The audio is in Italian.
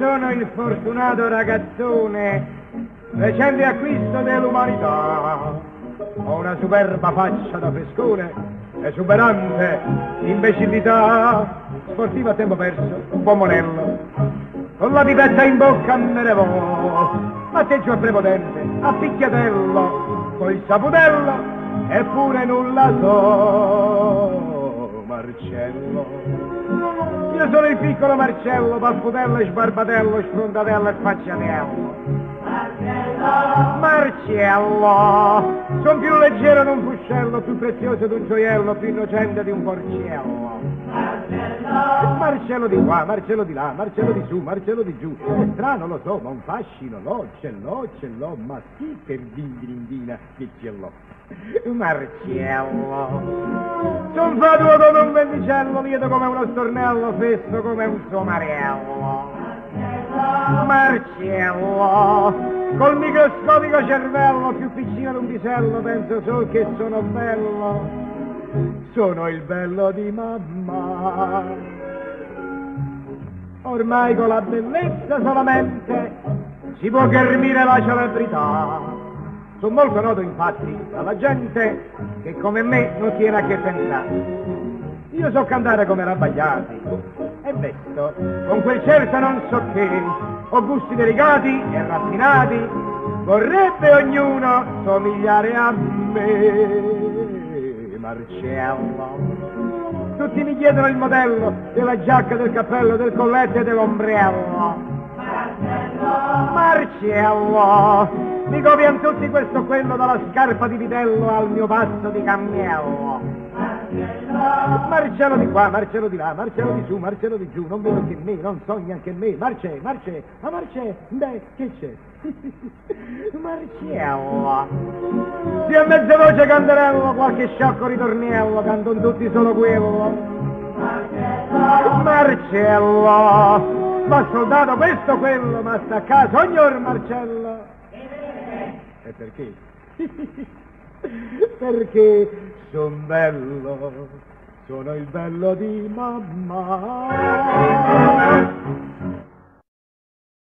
sono il fortunato ragazzone, recente acquisto dell'umanità. Ho una superba faccia da frescone, esuberante imbecillità, sportiva a tempo perso, un buon monello, con la pipetta in bocca me ne vo, atteggio a prepotente, a picchiatello, col saputello, eppure nulla so, Marcello. Io sono il piccolo Marcello, paffutello, sbarbatello, sfrontatello e sfacciatello. Marcello, son più leggero di un fuscello, più prezioso di un gioiello, più innocente di un porcello. Marcello di qua, Marcello di là, Marcello di su, Marcello di giù. È strano, lo so, ma un fascino ce l'ho, ma sì per dindindina che ce l'ho. Marcello, son fatuo come un vendicello, lieto come uno stornello, fesso come un somarello. Marcello, col microscopico cervello, più piccino di un pisello, penso solo che sono bello, sono il bello di mamma. Ormai con la bellezza solamente si può ghermire la celebrità. Sono molto noto infatti alla gente che come me non tiene a che pensare. Io so cantare come Rabbagliati e vesto con quel certo non so che, ho gusti delicati e raffinati, vorrebbe ognuno somigliare a me, Marcello. Tutti mi chiedono il modello della giacca, del cappello, del colletto e dell'ombrello. Marcello, mi copiano tutti questo o quello, dalla scarpa di vitello al mio passo di cammello. Marcello di qua, Marcello di là, Marcello di su, Marcello di giù, non vedo che me, non so neanche me. Marce, beh, che c'è? Marcello, se a mezza voce canterello, qualche sciocco ritornello, canton tutti solo quello. Marcello, ma soldato questo o quello, ma sta a casa, signor Marcello. E perché? Perché son bello, sono il bello di mamma.